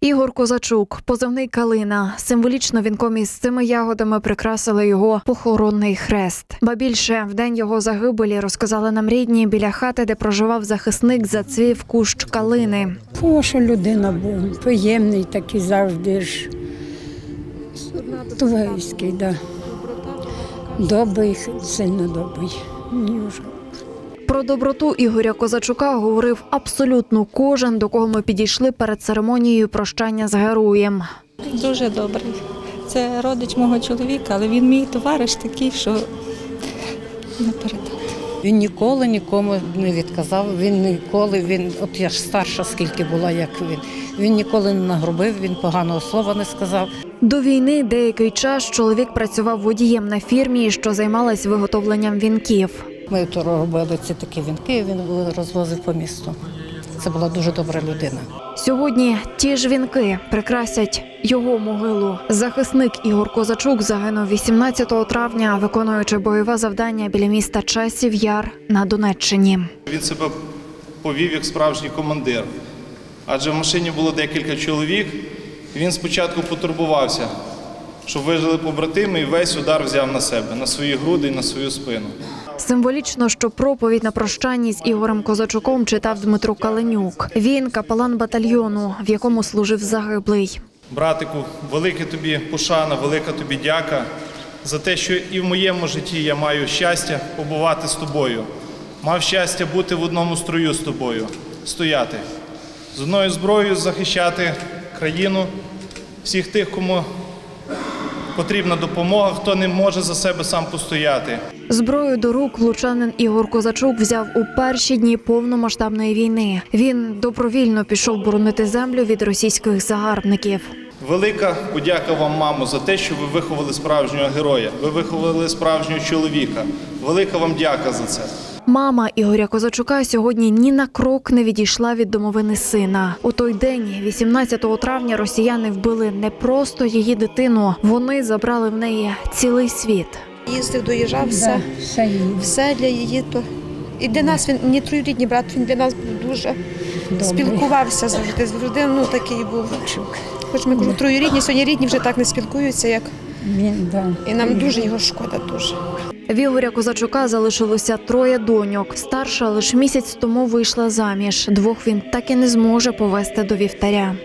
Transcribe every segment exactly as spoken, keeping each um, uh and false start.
Ігор Козачук, позивний «Калина». Символічно вінком із цими ягодами прикрасили його похоронний хрест. Ба більше, в день його загибелі, розказали нам рідні, біля хати, де проживав захисник, зацвів кущ калини. Хороша людина був, приємний такий завжди ж. Тувейський, да. Добрий, сильно добрий. Мені вже. Про доброту Ігоря Козачука говорив абсолютно кожен, до кого ми підійшли перед церемонією прощання з героєм. Дуже добрий. Це родич мого чоловіка, але він мій товариш такий, що не передати. Він ніколи нікому не відказав, він ніколи, він, от я ж старша, скільки була, як він, він ніколи не нагрубив, він поганого слова не сказав. До війни деякий час чоловік працював водієм на фірмі, що займалась виготовленням вінків. Ми то робили ці такі вінки, він розвозив по місту. Це була дуже добра людина. Сьогодні ті ж вінки прикрасять його могилу. Захисник Ігор Козачук загинув вісімнадцятого травня, виконуючи бойове завдання біля міста Часів Яр на Донеччині. Він себе повів як справжній командир, адже в машині було декілька чоловік. Він спочатку потурбувався, щоб вижили побратими, і весь удар взяв на себе, на свої груди і на свою спину. Символічно, що проповідь на прощанні з Ігорем Козачуком читав Дмитро Каленюк. Він – капелан батальйону, в якому служив загиблий. Братику, велика тобі пошана, велика тобі дяка за те, що і в моєму житті я маю щастя побувати з тобою. Мав щастя бути в одному строю з тобою, стояти. З одною зброєю захищати країну, всіх тих, кому потрібна допомога, хто не може за себе сам постояти. Зброю до рук лучанин Ігор Козачук взяв у перші дні повномасштабної війни. Він добровільно пішов боронити землю від російських загарбників. Велика подяка вам, мамо, за те, що ви виховали справжнього героя, ви виховали справжнього чоловіка. Велика вам дяка за це. Мама Ігоря Козачука сьогодні ні на крок не відійшла від домовини сина. У той день, вісімнадцятого травня, росіяни вбили не просто її дитину, вони забрали в неї цілий світ. Їздив, доїжджав, все, Да, все, все для її. То. І для нас він, не троюрідний брат, він для нас був дуже добрий. Спілкувався завжди. Завжди, ну, такий був. Хоч ми кажу, троюрідні, сьогодні рідні вже так не спілкуються, як. Він, да. І нам дуже його шкода, дуже. В Ігоря Козачука залишилося троє доньок. Старша лише місяць тому вийшла заміж. Двох він так і не зможе повести до вівтаря.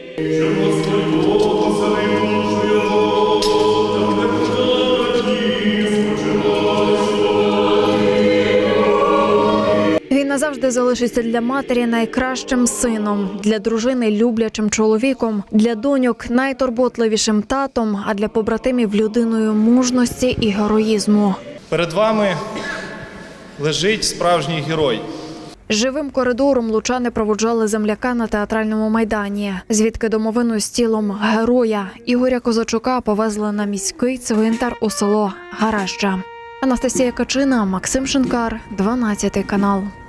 Він назавжди залишиться для матері найкращим сином, для дружини люблячим чоловіком, для доньок найтурботливішим татом, а для побратимів людиною мужності і героїзму. Перед вами лежить справжній герой. Живим коридором лучани проводжали земляка на театральному майдані, звідки домовину з тілом героя Ігоря Козачука повезли на міський цвинтар у село Гаражджа. Анастасія Качина, Максим Шинкар, дванадцятий канал.